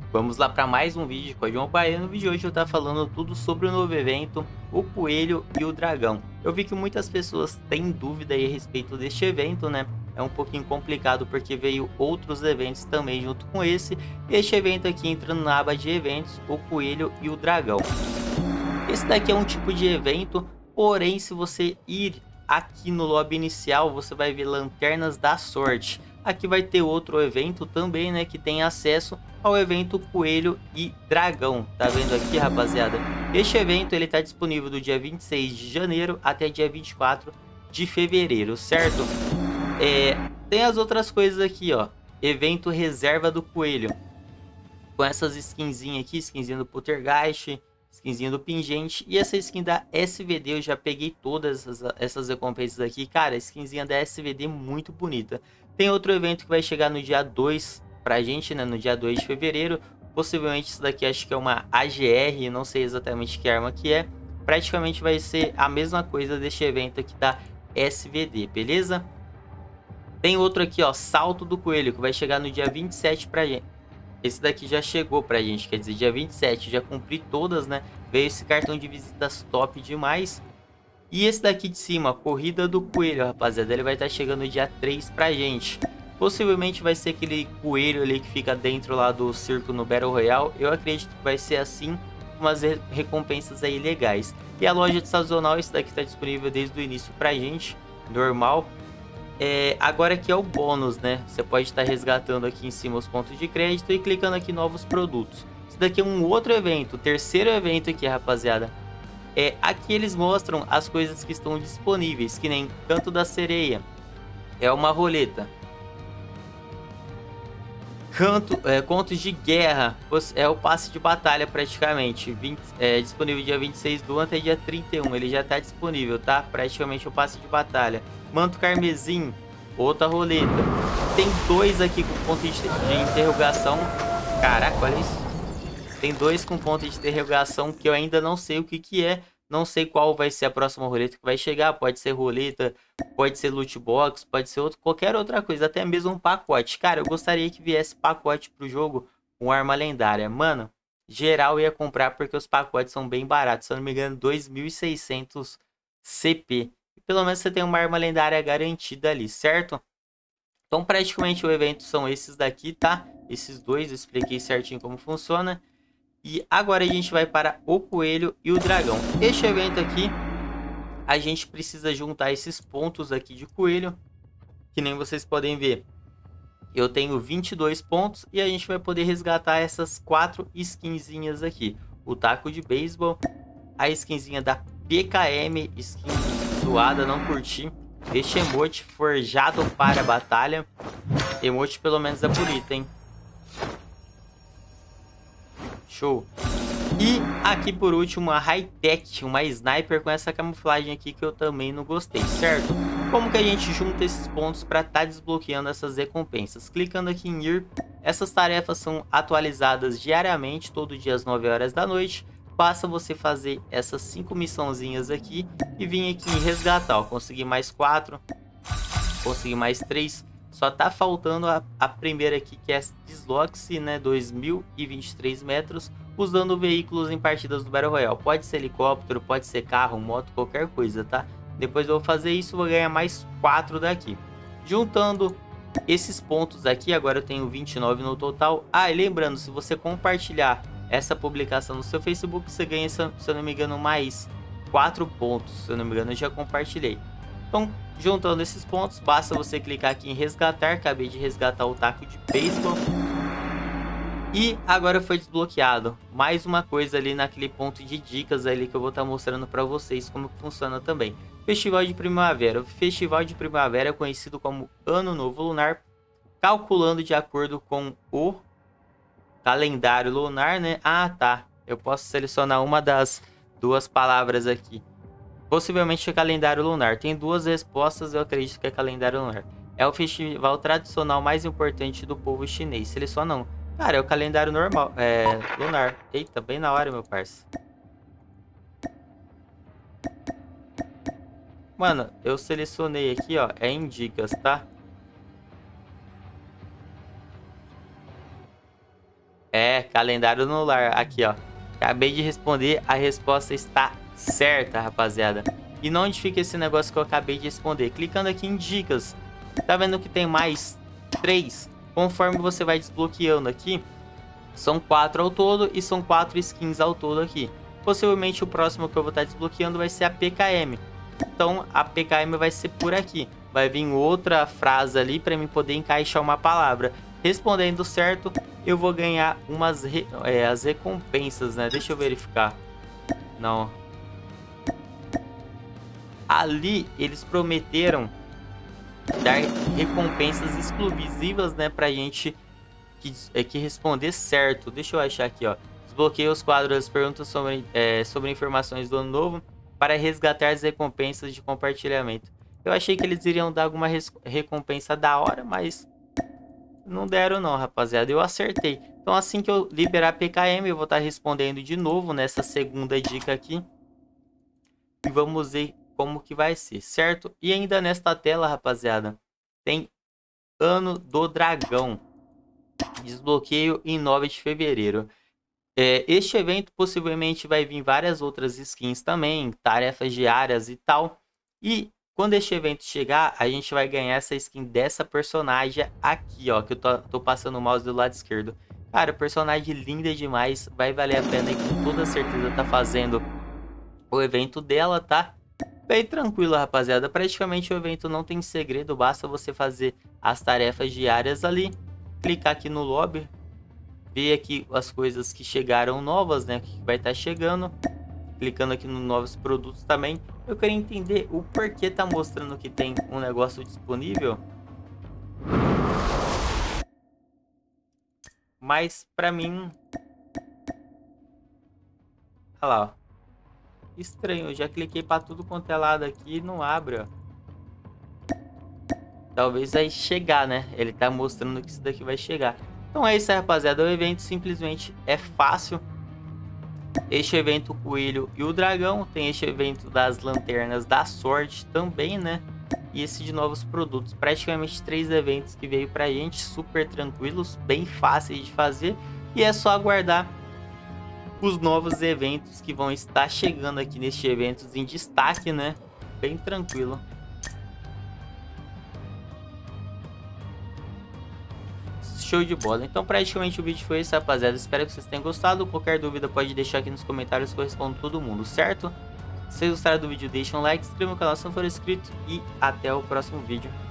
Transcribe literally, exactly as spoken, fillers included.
Vamos lá para mais um vídeo de Código Baiano. No vídeo de hoje eu estou falando tudo sobre o novo evento, o Coelho e o Dragão. Eu vi que muitas pessoas têm dúvida aí a respeito deste evento, né? É um pouquinho complicado porque veio outros eventos também junto com esse. Este evento aqui entrando na aba de eventos, o Coelho e o Dragão. Esse daqui é um tipo de evento, porém se você ir aqui no lobby inicial, você vai ver Lanternas da Sorte. Aqui vai ter outro evento também, né, que tem acesso ao evento Coelho e Dragão. Tá vendo aqui, rapaziada? Este evento ele tá disponível do dia vinte e seis de janeiro até dia vinte e quatro de fevereiro, certo? É, tem as outras coisas aqui, ó. Evento Reserva do Coelho. Com essas skinzinhas aqui, skinzinha do Poltergeist, skinzinha do Pingente. E essa skin da S V D, eu já peguei todas essas, essas recompensas aqui. Cara, a skinzinha da S V D muito bonita. Tem outro evento que vai chegar no dia dois pra gente, né? No dia dois de fevereiro. Possivelmente isso daqui acho que é uma A G R, não sei exatamente que arma que é. Praticamente vai ser a mesma coisa deste evento aqui da S V D, beleza? Tem outro aqui, ó, Salto do Coelho, que vai chegar no dia vinte e sete pra gente. Esse daqui já chegou pra gente, quer dizer, dia vinte e sete, já cumpri todas, né? Veio esse cartão de visitas top demais. E esse daqui de cima, Corrida do Coelho, rapaziada, ele vai estar chegando dia três pra gente. Possivelmente vai ser aquele coelho ali que fica dentro lá do circo no Battle Royale. Eu acredito que vai ser assim, umas recompensas aí legais. E a loja de sazonal, esse daqui tá disponível desde o início pra gente, normal. É, agora aqui é o bônus, né? Você pode estar resgatando aqui em cima os pontos de crédito e clicando aqui em novos produtos. Isso daqui é um outro evento, o terceiro evento aqui, rapaziada. É, aqui eles mostram as coisas que estão disponíveis, que nem Canto da Sereia. É uma roleta. Canto, é, Contos de Guerra, é o passe de batalha praticamente. vinte, é, disponível dia vinte e seis do até dia trinta e um, ele já está disponível, tá? Praticamente o passe de batalha. Manto Carmesim, outra roleta. Tem dois aqui com ponto de, de interrogação. Caraca, olha isso. Tem dois com ponto de interrogação que eu ainda não sei o que que é. Não sei qual vai ser a próxima roleta que vai chegar. Pode ser roleta, pode ser loot box, pode ser outro, qualquer outra coisa. Até mesmo um pacote. Cara, eu gostaria que viesse pacote pro jogo com arma lendária. Mano, geral ia comprar porque os pacotes são bem baratos. Se eu não me engano, dois mil e seiscentos C P. Pelo menos você tem uma arma lendária garantida ali, certo? Então praticamente o evento são esses daqui, tá? Esses dois, eu expliquei certinho como funciona. E agora a gente vai para o Coelho e o Dragão. Este evento aqui, a gente precisa juntar esses pontos aqui de coelho. Que nem vocês podem ver. Eu tenho vinte e dois pontos e a gente vai poder resgatar essas quatro skinzinhas aqui. O taco de beisebol, a skinzinha da P K M, skin zoada, não curti. Este emote forjado para a batalha. Emote pelo menos é bonito, hein? Show. E aqui por último a high-tech, uma sniper com essa camuflagem aqui que eu também não gostei, certo? Como que a gente junta esses pontos para estar tá desbloqueando essas recompensas? Clicando aqui em ir, essas tarefas são atualizadas diariamente, todo dia às nove horas da noite. Basta você fazer essas cinco missãozinhas aqui e vir aqui em resgatar, ó. Consegui mais quatro, consegui mais três. Só tá faltando a, a primeira aqui, que é desloque-se, né, dois mil e vinte e três metros, usando veículos em partidas do Battle Royale. Pode ser helicóptero, pode ser carro, moto, qualquer coisa, tá? Depois eu vou fazer isso, vou ganhar mais quatro daqui. Juntando esses pontos aqui, agora eu tenho vinte e nove no total. Ah, e lembrando, se você compartilhar essa publicação no seu Facebook, você ganha, se eu não me engano, mais quatro pontos. Se eu não me engano, eu já compartilhei. Então, juntando esses pontos, basta você clicar aqui em resgatar. Acabei de resgatar o taco de beisebol. E agora foi desbloqueado mais uma coisa ali naquele ponto de dicas ali que eu vou estar mostrando para vocês como funciona também. Festival de Primavera. O Festival de Primavera é conhecido como Ano Novo Lunar, calculando de acordo com o calendário lunar, né? Ah, tá. Eu posso selecionar uma das duas palavras aqui. Possivelmente é calendário lunar. Tem duas respostas, eu acredito que é calendário lunar. É o festival tradicional mais importante do povo chinês. Seleciona um. Cara, é o calendário normal. É lunar. Eita, bem na hora, meu parça. Mano, eu selecionei aqui, ó. É em dicas, tá? É, calendário no lar. Aqui, ó. Acabei de responder, a resposta está certa, rapaziada. E não onde fica esse negócio que eu acabei de responder? Clicando aqui em dicas. Tá vendo que tem mais três? Conforme você vai desbloqueando aqui, são quatro ao todo e são quatro skins ao todo aqui. Possivelmente o próximo que eu vou estar desbloqueando vai ser a P K M. Então a P K M vai ser por aqui. Vai vir outra frase ali para mim poder encaixar uma palavra. Respondendo certo, eu vou ganhar umas re... é, as recompensas, né? Deixa eu verificar. Não. Ali eles prometeram dar recompensas exclusivas, né, pra gente que, é, que responder certo. Deixa eu achar aqui, ó. Desbloqueie os quadros das perguntas sobre, é, sobre informações do ano novo para resgatar as recompensas de compartilhamento. Eu achei que eles iriam dar alguma recompensa da hora, mas não deram não, rapaziada. Eu acertei. Então assim que eu liberar a P K M, eu vou estar respondendo de novo nessa segunda dica aqui. E vamos ver como que vai ser, certo? E ainda nesta tela, rapaziada, tem Ano do Dragão. Desbloqueio em nove de fevereiro. É, este evento possivelmente vai vir várias outras skins também, tarefas diárias e tal. E quando este evento chegar, a gente vai ganhar essa skin dessa personagem aqui, ó, que eu tô, tô passando o mouse do lado esquerdo. Cara, personagem linda demais, vai valer a pena e com toda certeza tá fazendo o evento dela, tá? Bem tranquilo, rapaziada. Praticamente o evento não tem segredo, basta você fazer as tarefas diárias ali, clicar aqui no lobby, ver aqui as coisas que chegaram novas, né, que vai estar chegando, clicando aqui nos novos produtos também. Eu queria entender o porquê tá mostrando que tem um negócio disponível, mas pra mim, olha lá, ó. Estranho, eu já cliquei para tudo quanto é lado aqui e não abre, ó. Talvez vai chegar, né? Ele tá mostrando que isso daqui vai chegar. Então é isso aí, rapaziada. O evento simplesmente é fácil. Este evento, o Coelho e o Dragão. Tem este evento das Lanternas da Sorte também, né? E esse de novos produtos. Praticamente três eventos que veio pra gente. Super tranquilos, bem fáceis de fazer. E é só aguardar os novos eventos que vão estar chegando aqui neste evento em destaque, né? Bem tranquilo. Show de bola. Então praticamente o vídeo foi esse, rapaziada. Espero que vocês tenham gostado. Qualquer dúvida pode deixar aqui nos comentários que eu respondo todo mundo, certo? Se vocês gostaram do vídeo, deixem um like, se inscreva no canal se não for inscrito e até o próximo vídeo.